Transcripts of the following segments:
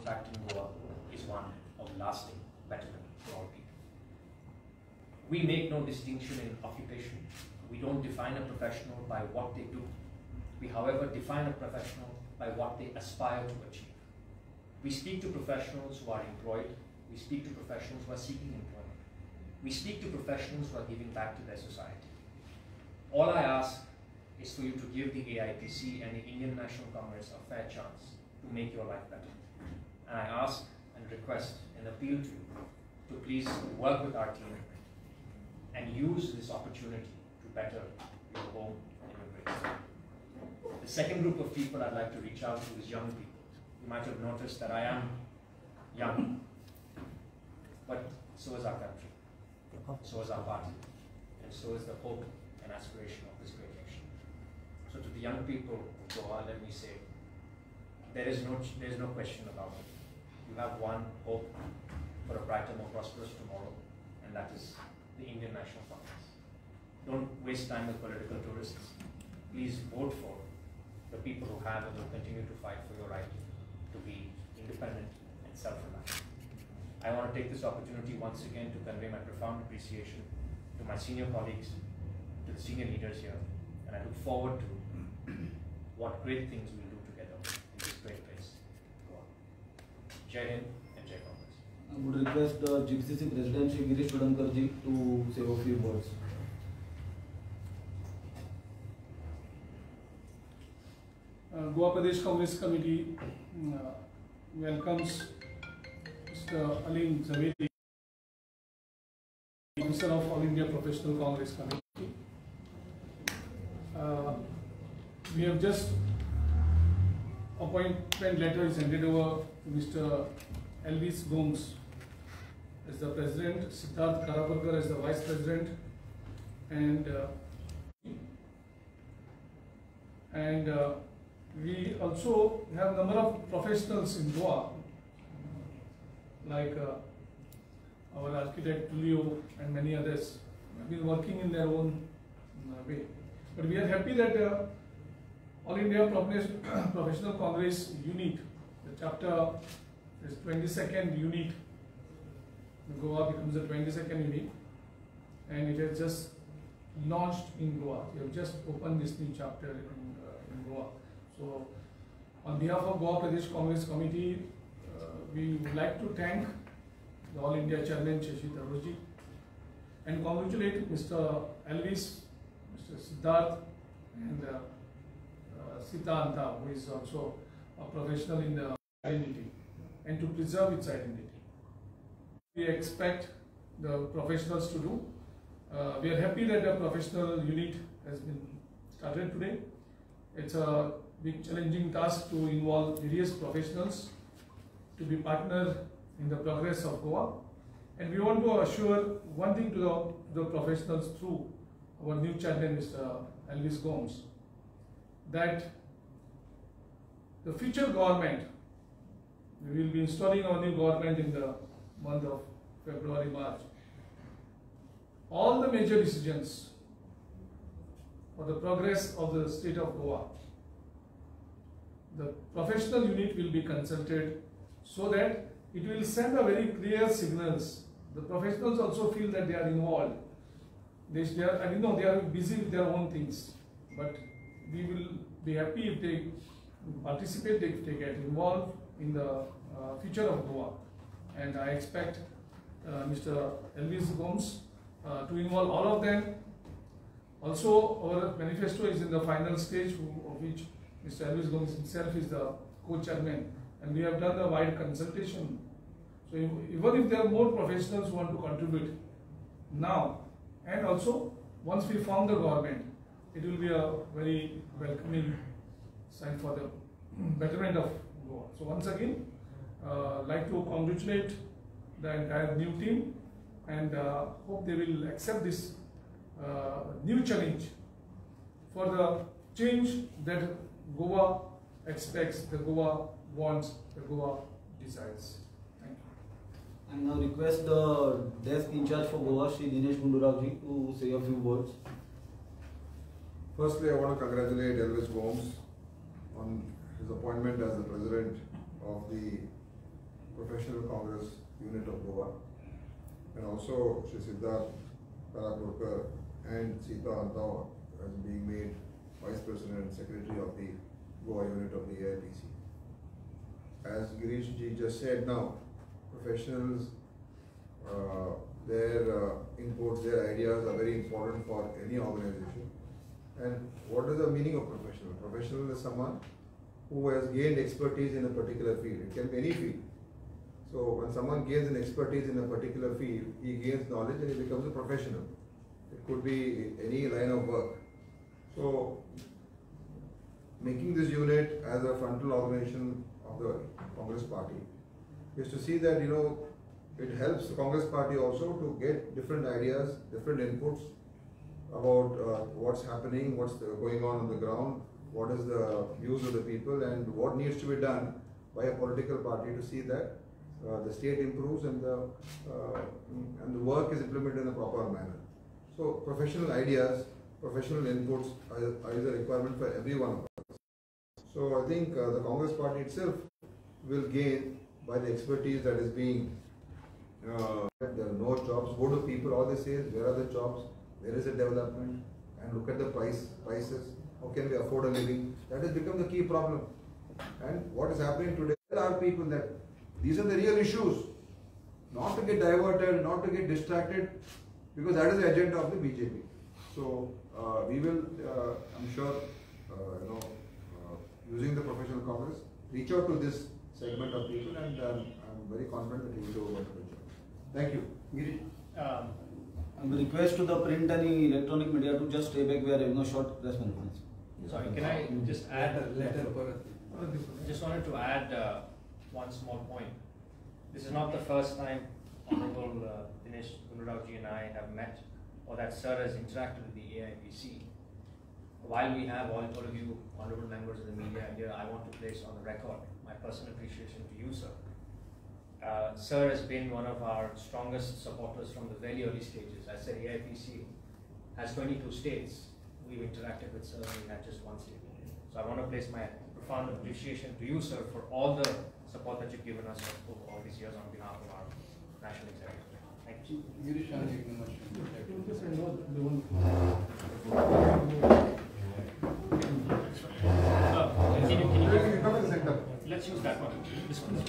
impact in Goa is one of lasting betterment for all people. We make no distinction in occupation. We don't define a professional by what they do. We, however, define a professional by what they aspire to achieve. We speak to professionals who are employed. We speak to professionals who are seeking employment. We speak to professionals who are giving back to their society. All I ask is for you to give the AIPC and the Indian National Congress a fair chance to make your life better. And I ask and request and appeal to you to please work with our team and use this opportunity to better your home and your place. The second group of people I'd like to reach out to is young people. You might have noticed that I am young, but so is our country, so is our party, and so is the hope and aspiration of this great nation. So to the young people of Goa, let me say, there is no question about it. You have one hope for a brighter, more prosperous tomorrow, and that is the Indian National Congress. Don't waste time with political tourists. Please vote for the people who have and will continue to fight for your right to be independent and self-reliant. I want to take this opportunity once again to convey my profound appreciation to my senior colleagues, to the senior leaders here, and I look forward to what great things we'll do together in this great place, Goa. Jai Hind and Jai Congress. I would request the GPCC President Shri Girish Vadankarji to say a few words. Goa Pradesh Congress Committee welcomes Mr. Alim Zaveri, Minister of All India Professional Congress Committee. We have just appointment letter is handed over to Mr. Elvis Gomes as the President, Siddharth Karapurkar as the Vice President, and we also have a number of professionals in Goa, like our architect Tulio and many others have been working in their own way. But we are happy that All India Professional Congress unit, the chapter is 22nd unit. Goa becomes the 22nd unit, and it has just launched in Goa. We have just opened this new chapter in Goa. So, on behalf of Goa Pradesh Congress Committee, we would like to thank the All India Chairman Shashi Tharoorji and congratulate Mr. Elvis, Mr. Siddharth, and Sita Anta, who is also a professional in the identity, and to preserve its identity. We expect the professionals to do. We are happy that the professional unit has been started today. It's a big challenging task to involve various professionals to be partner in the progress of Goa, and we want to assure one thing to the professionals through our new chairman, Mr. Elvis Gomes, that the future government, we will be installing our new government in the month of February, March. All the major decisions for the progress of the state of Goa, the professional unit will be consulted so that it will send a very clear signals. The professionals also feel that they are involved. They are busy with their own things, but we will be happy if they participate, if they get involved in the future of Goa. And I expect Mr. Elvis Gomes to involve all of them. Also, our manifesto is in the final stage, of which Mr. Elvis Gomes himself is the co-chairman, and we have done a wide consultation. So even if there are more professionals who want to contribute now, and also once we form the government, it will be a very welcoming sign for the betterment of Goa. So once again, like to congratulate the entire new team, and hope they will accept this new challenge for the change that Goa expects, the Goa wants, the Goa desires. Thank you. I now request the desk in charge for Goa, Shri Dinesh Gundurao ji, to say a few words. Firstly, I want to congratulate Elvis Gomes on his appointment as the President of the Professional Congress Unit of Goa, and also Shri Siddharth Karakurkar and Sita Antawa as being made Vice President and Secretary of the Goa Unit of the AIPC. As Girish ji just said now, professionals, their inputs, their ideas are very important for any organization. And what is the meaning of professional? Professional is someone who has gained expertise in a particular field. It can be any field. So when someone gains an expertise in a particular field, he gains knowledge and he becomes a professional. It could be any line of work. So making this unit as a frontal organization of the Congress Party is to see that, it helps the Congress Party also to get different ideas, different inputs about what's happening, what's going on the ground, what is the views of the people, and what needs to be done by a political party to see that the state improves and the work is implemented in a proper manner. So professional ideas, professional inputs is a requirement for every one of us. So I think the Congress Party itself will gain by the expertise that is being there are no jobs. Go to people, all they say is where are the jobs, where is the development, and look at the prices. How can we afford a living? That has become the key problem. And what is happening today? There are people that these are the real issues. Not to get diverted, not to get distracted, because that is the agenda of the BJP. So we will, I'm sure, using the professional Congress, reach out to this segment of people, and I'm very confident that we will do a wonderful job. Thank you. A request to the print and electronic media to just stay back. We are having a short press conference. Sorry, can I just add a letter? Just wanted to add one small point. This is not the first time Honorable Dinesh Gundarao and I have met, or that Sir has interacted with the AIPC. While we have all of you honorable members of the media here, I want to place on the record my personal appreciation to you, Sir. Sir has been one of our strongest supporters from the very early stages. I said AIPC has 22 states. We've interacted with Sir in just one state. So I want to place my profound appreciation to you, Sir, for all the support that you've given us over all these years on behalf of our national executive. Thank you. Let's use that one. This one.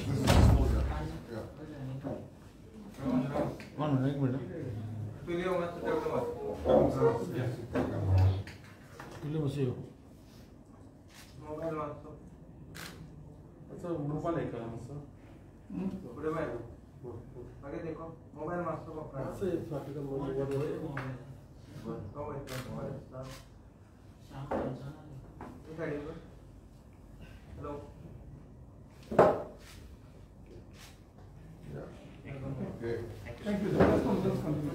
One minute. Mobile है क्या sir? बड़े भाई आगे देखो mobile master को अपना से practical mobile है कम है मोबाइल शाम को जाना है गाड़ी पर hello Thank you. Let's continue.